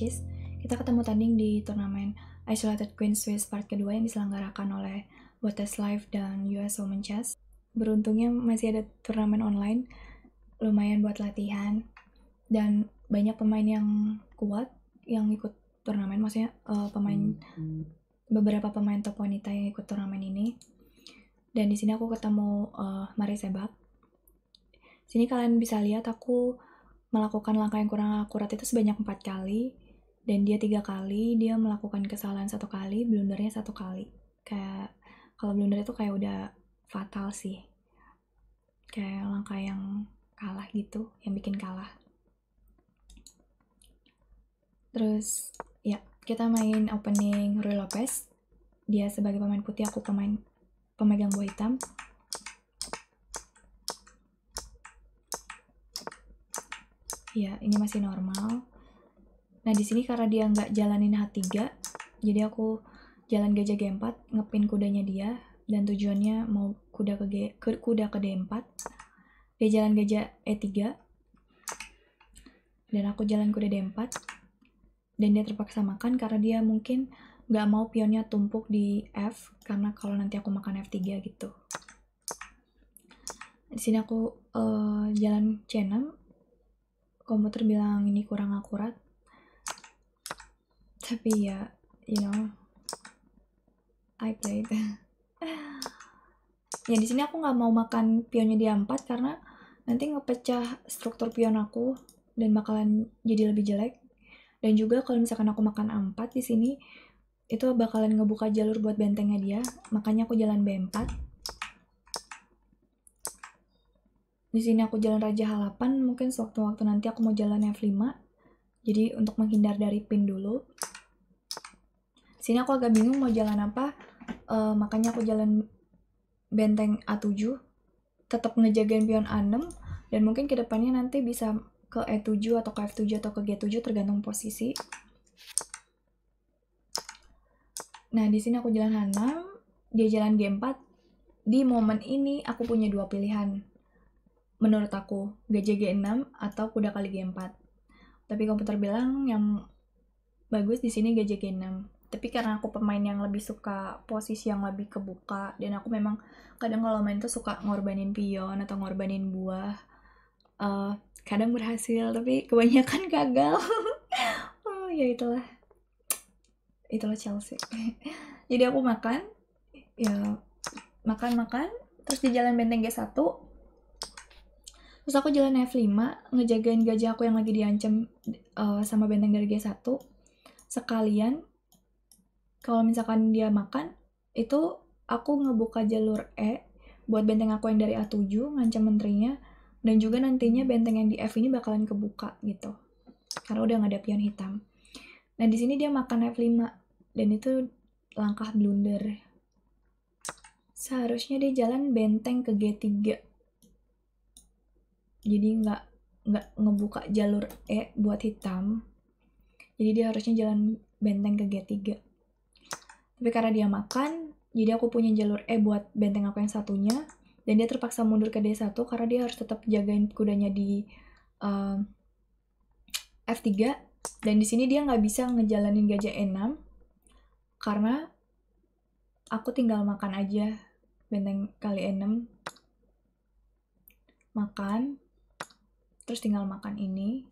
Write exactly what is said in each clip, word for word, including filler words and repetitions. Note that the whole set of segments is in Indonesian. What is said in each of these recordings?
Prancis. Kita ketemu tanding di turnamen Isolated Queen Swiss part kedua yang diselenggarakan oleh Botes Live dan U S Women Chess. Beruntungnya masih ada turnamen online, lumayan buat latihan, dan banyak pemain yang kuat yang ikut turnamen, maksudnya uh, pemain beberapa pemain top wanita yang ikut turnamen ini. Dan di sini aku ketemu uh, Mari Sebak. Sini kalian bisa lihat aku melakukan langkah yang kurang akurat itu sebanyak empat kali, dan dia tiga kali. Dia melakukan kesalahan satu kali, blundernya satu kali. Kayak kalau blunder itu kayak udah fatal sih, kayak langkah yang kalah gitu, yang bikin kalah. Terus ya, kita main opening Ruy Lopez. Dia sebagai pemain putih, aku pemain pemegang buah hitam. Ya, ini masih normal. Nah, di sini karena dia nggak jalanin H tiga, jadi aku jalan gajah G empat, ngepin kudanya dia, dan tujuannya mau kuda ke, G, ke kuda ke D empat. Dia jalan gajah E tiga, dan aku jalan kuda D empat, dan dia terpaksa makan karena dia mungkin nggak mau pionnya tumpuk di F, karena kalau nanti aku makan F tiga gitu. Di sini aku uh, jalan C enam, komputer bilang ini kurang akurat, tapi ya, you know, I played. Ya, di sini aku nggak mau makan pionnya di A empat karena nanti ngepecah struktur pion aku dan bakalan jadi lebih jelek. Dan juga kalau misalkan aku makan A empat di sini, itu bakalan ngebuka jalur buat bentengnya dia. Makanya aku jalan B empat. Di sini aku jalan Raja H delapan, mungkin sewaktu-waktu nanti aku mau jalan F lima. Jadi untuk menghindar dari pin dulu. Di sini aku agak bingung mau jalan apa, uh, makanya aku jalan benteng A tujuh, tetap ngejagain pion A enam, dan mungkin kedepannya nanti bisa ke E tujuh atau ke F tujuh atau ke G tujuh tergantung posisi. Nah, di sini aku jalan H enam, dia jalan G empat. Di momen ini aku punya dua pilihan. Menurut aku, gajah G enam atau kuda kali G empat. Tapi komputer bilang yang bagus di sini gajah G enam. Tapi karena aku pemain yang lebih suka posisi yang lebih kebuka, dan aku memang kadang kalau main tuh suka ngorbanin pion atau ngorbanin buah. Uh, kadang berhasil, tapi kebanyakan gagal. Oh, ya itulah. Itulah Chelsea. Jadi aku makan, ya makan-makan, terus di jalan benteng G satu. Terus aku jalan F lima, ngejagain gajah aku yang lagi diancam uh, sama benteng dari G satu. Sekalian, kalau misalkan dia makan, itu aku ngebuka jalur E buat benteng aku yang dari A tujuh, ngancam menterinya, dan juga nantinya benteng yang di F ini bakalan kebuka gitu, karena udah nggak ada pion hitam. Nah, di sini dia makan F lima, dan itu langkah blunder. Seharusnya dia jalan benteng ke G tiga. Jadi nggak nggak ngebuka jalur E buat hitam. Jadi dia harusnya jalan benteng ke G tiga. Tapi karena dia makan, jadi aku punya jalur E buat benteng aku yang satunya, dan dia terpaksa mundur ke D satu karena dia harus tetap jagain kudanya di uh, F tiga. Dan di sini dia nggak bisa ngejalanin gajah E enam karena aku tinggal makan aja benteng kali E enam. Makan, terus tinggal makan ini,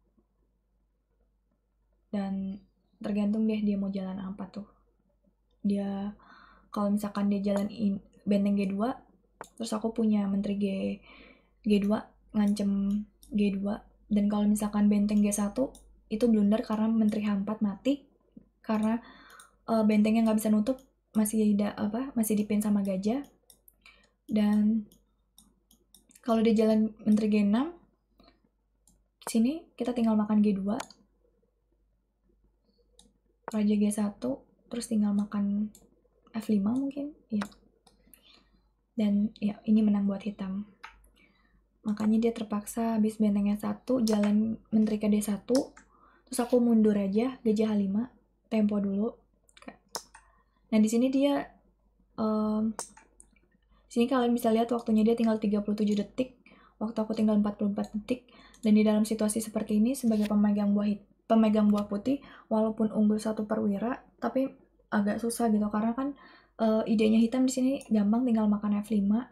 dan tergantung deh dia mau jalan apa tuh. Dia kalau misalkan dia jalan in, benteng G dua, terus aku punya menteri G, G2 ngancem G dua, dan kalau misalkan benteng G satu itu blunder karena menteri H empat mati karena uh, bentengnya nggak bisa nutup, masih ada apa masih dipin sama gajah. Dan kalau dia jalan menteri G enam, sini kita tinggal makan G dua, Raja G satu, terus tinggal makan F lima mungkin, ya. Dan ya, ini menang buat hitam. Makanya dia terpaksa habis bentengnya satu, jalan menteri ke D satu, terus aku mundur aja, gajah H lima, tempo dulu. Nah, di sini dia, um, sini kalian bisa lihat waktunya dia tinggal tiga puluh tujuh detik, waktu aku tinggal empat puluh empat detik, dan di dalam situasi seperti ini, sebagai pemegang buah hitam, pemegang buah putih walaupun unggul satu perwira tapi agak susah gitu karena kan uh, idenya hitam di sini gampang, tinggal makan F lima,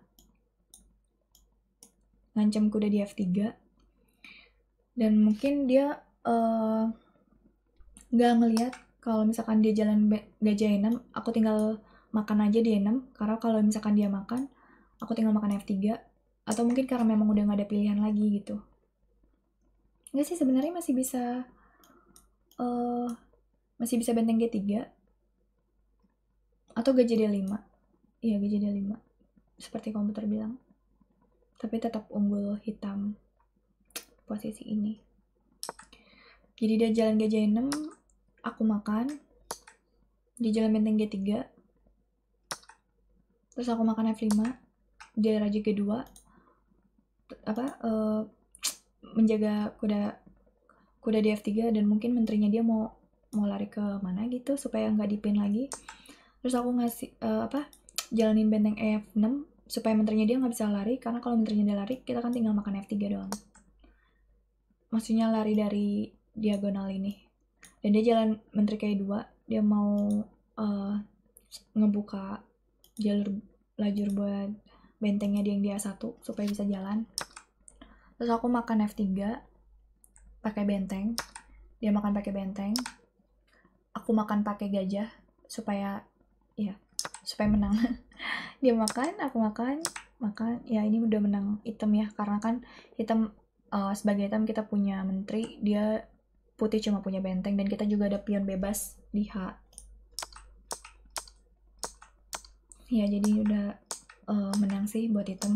ngancam kuda di F tiga, dan mungkin dia nggak uh, ngelihat kalau misalkan dia jalan gajah E enam, aku tinggal makan aja di E enam, karena kalau misalkan dia makan aku tinggal makan F tiga, atau mungkin karena memang udah nggak ada pilihan lagi gitu. Nggak sih, sebenarnya masih bisa uh, masih bisa benteng G tiga atau gajah D lima. Iya, gajah D lima seperti komputer bilang, tapi tetap unggul hitam posisi ini. Jadi dia jalan gajah E enam, aku makan, dia jalan benteng G tiga, terus aku makan F lima, dia raja G dua, apa uh, menjaga kuda kuda di F tiga, dan mungkin menterinya dia mau mau lari ke mana gitu supaya nggak dipin lagi. Terus aku ngasih uh, apa jalanin benteng E F enam supaya menterinya dia nggak bisa lari, karena kalau menterinya dia lari kita kan tinggal makan F tiga doang, maksudnya lari dari diagonal ini. Dan dia jalan menteri K dua, dia mau uh, ngebuka jalur lajur buat bentengnya dia yang dia satu supaya bisa jalan. Terus aku makan F tiga pakai benteng, dia makan pakai benteng, aku makan pakai gajah supaya ya supaya menang. Dia makan, aku makan, makan, ya ini udah menang hitam ya, karena kan hitam uh, sebagai hitam kita punya menteri, dia putih cuma punya benteng, dan kita juga ada pion bebas di H. Ya jadi udah uh, menang sih buat hitam.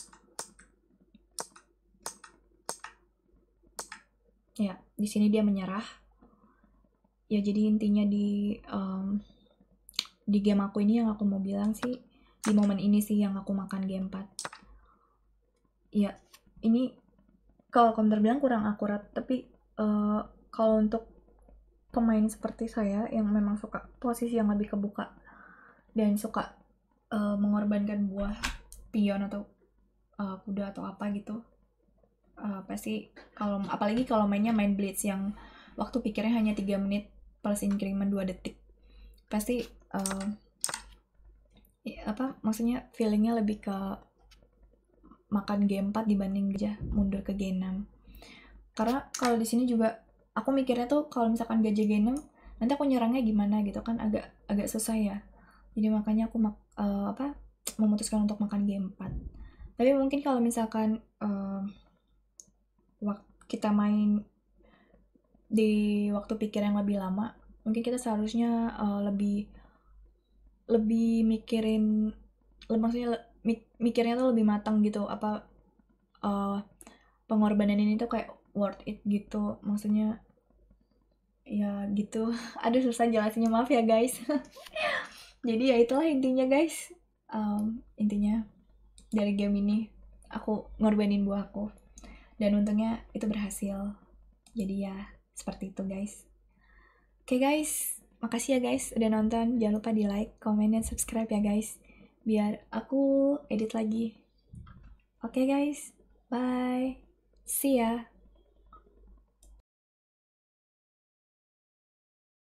Ya di sini dia menyerah. Ya jadi intinya di um, di game aku ini yang aku mau bilang sih, di momen ini sih yang aku makan G empat. Ya ini kalau komputer bilang kurang akurat, tapi uh, kalau untuk pemain seperti saya yang memang suka posisi yang lebih kebuka dan suka uh, mengorbankan buah pion atau uh, kuda atau apa gitu, uh, pasti kalau apalagi kalau mainnya main blitz yang waktu pikirnya hanya tiga menit plus increment dua detik, pasti uh, ya, apa maksudnya feelingnya lebih ke makan G empat dibanding aja mundur ke G enam. Karena kalau di sini juga aku mikirnya tuh kalau misalkan gajah G enam nanti aku nyerangnya gimana gitu kan, agak agak susah ya. Jadi makanya aku mak, uh, apa memutuskan untuk makan G empat. Tapi mungkin kalau misalkan uh, waktu kita main di waktu pikir yang lebih lama, mungkin kita seharusnya uh, lebih lebih mikirin, maksudnya mik, mikirnya tuh lebih matang gitu, apa uh, pengorbanan ini tuh kayak worth it gitu, maksudnya ya gitu. Aduh susah jelasinnya, maaf ya guys. Jadi ya itulah intinya guys, um, intinya dari game ini aku ngorbanin buah aku, dan untungnya itu berhasil. Jadi ya seperti itu guys. Oke okay, guys, makasih ya guys udah nonton. Jangan lupa di like, comment, dan subscribe ya guys, biar aku edit lagi. Oke okay, guys, bye, see ya.